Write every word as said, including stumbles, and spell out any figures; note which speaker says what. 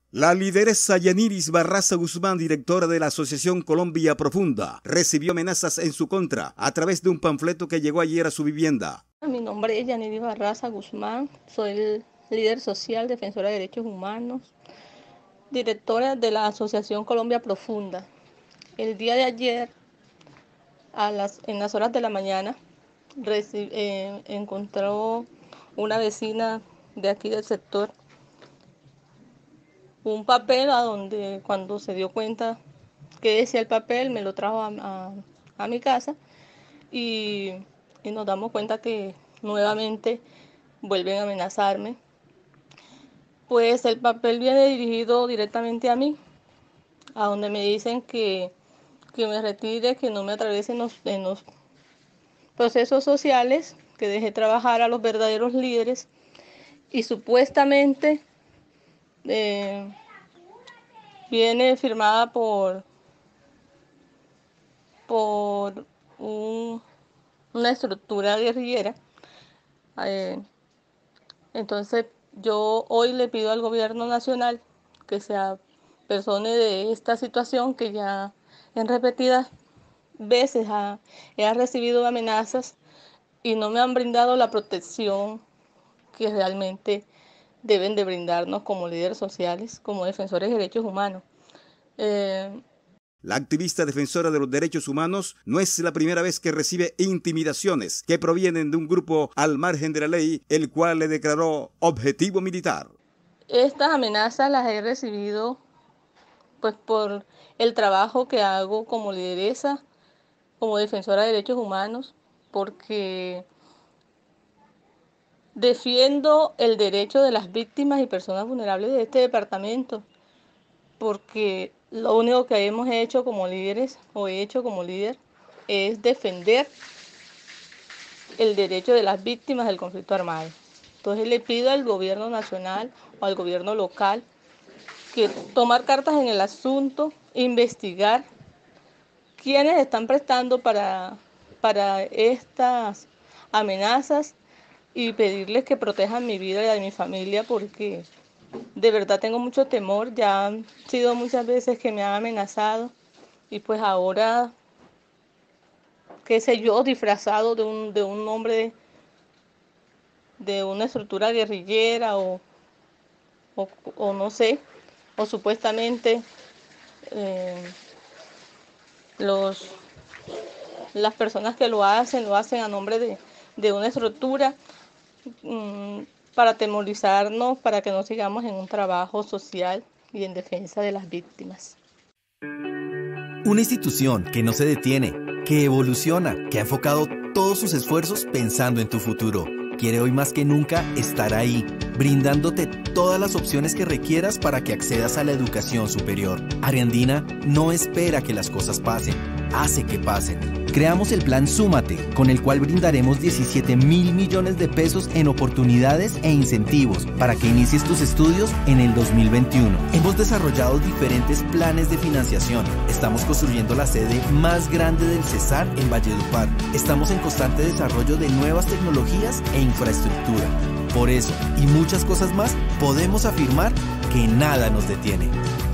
Speaker 1: La lideresa Yaniris Barraza Guzmán, directora de la Asociación Colombia Profunda, recibió amenazas en su contra a través de un panfleto que llegó ayer a su vivienda.
Speaker 2: Mi nombre es Yaniris Barraza Guzmán, soy el líder social, defensora de derechos humanos, directora de la Asociación Colombia Profunda. El día de ayer, a las, en las horas de la mañana, recibe, eh, encontró una vecina de aquí del sector un papel a donde cuando se dio cuenta que decía el papel me lo trajo a, a, a mi casa y, y nos damos cuenta que nuevamente vuelven a amenazarme. Pues el papel viene dirigido directamente a mí, a donde me dicen que, que me retire, que no me atraviese en los, en los procesos sociales, que deje trabajar a los verdaderos líderes y supuestamente eh, viene firmada por, por un, una estructura guerrillera. Eh, entonces yo hoy le pido al gobierno nacional que se apersone de esta situación, que ya en repetidas veces ha, he recibido amenazas y no me han brindado la protección que realmente deben de brindarnos como líderes sociales, como defensores de derechos humanos. Eh,
Speaker 1: La activista defensora de los derechos humanos no es la primera vez que recibe intimidaciones que provienen de un grupo al margen de la ley, el cual le declaró objetivo militar.
Speaker 2: Estas amenazas las he recibido pues por el trabajo que hago como lideresa, como defensora de derechos humanos, porque defiendo el derecho de las víctimas y personas vulnerables de este departamento, porque lo único que hemos hecho como líderes, o he hecho como líder, es defender el derecho de las víctimas del conflicto armado. Entonces le pido al gobierno nacional o al gobierno local que tomar cartas en el asunto, investigar quiénes están prestando para, para estas amenazas y pedirles que protejan mi vida y la de mi familia, porque de verdad tengo mucho temor. Ya han sido muchas veces que me han amenazado y pues ahora, qué sé yo, disfrazado de un, de un nombre de, de una estructura guerrillera o, o, o no sé, o supuestamente eh, los, las personas que lo hacen, lo hacen a nombre de, de una estructura mmm, para atemorizarnos, para que no sigamos en un trabajo social y en defensa de las víctimas.
Speaker 3: Una institución que no se detiene, que evoluciona, que ha enfocado todos sus esfuerzos pensando en tu futuro. Quiere hoy más que nunca estar ahí, brindándote todas las opciones que requieras para que accedas a la educación superior. Ariandina no espera que las cosas pasen, hace que pasen. Creamos el plan Súmate, con el cual brindaremos diecisiete mil millones de pesos en oportunidades e incentivos para que inicies tus estudios en el dos mil veintiuno. Hemos desarrollado diferentes planes de financiación. Estamos construyendo la sede más grande del Cesar en Valledupar. Estamos en constante desarrollo de nuevas tecnologías e infraestructura. Por eso, y muchas cosas más, podemos afirmar que nada nos detiene.